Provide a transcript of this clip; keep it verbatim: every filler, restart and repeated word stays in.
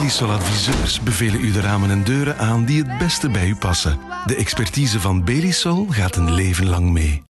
Belisol adviseurs bevelen u de ramen en deuren aan die het beste bij u passen. De expertise van Belisol gaat een leven lang mee.